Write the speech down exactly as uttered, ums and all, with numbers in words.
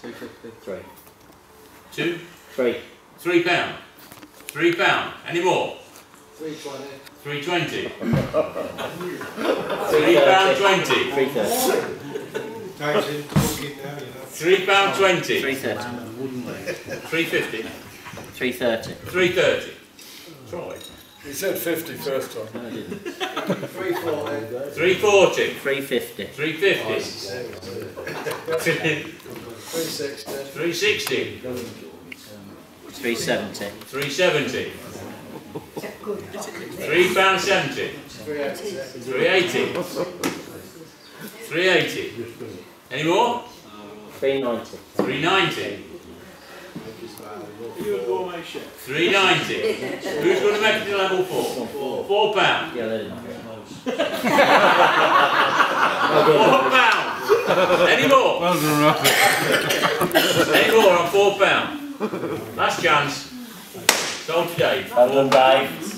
Two fifty. Three. Two? Three. Three pound. Three pound. Any more? Three twenty. Three twenty. Three pound twenty. Three thirty. Three pound twenty. Three thirty. Three fifty. Three thirty. Three thirty. Try. He said fifty first time. No, I didn't. Three forty. Three forty. Three fifty. Three fifty. Three sixty. Three sixty. Three seventy. Three seventy. Three pound seventy. Three eighty. Three eighty. Three eighty. Any more? Three ninety. Three ninety. Three ninety. Who's going to make it to level four? Four pound. Yeah, they didn't. Four pound. Any more? Any more on four pound? Last chance. Sold today. Well done, Dave.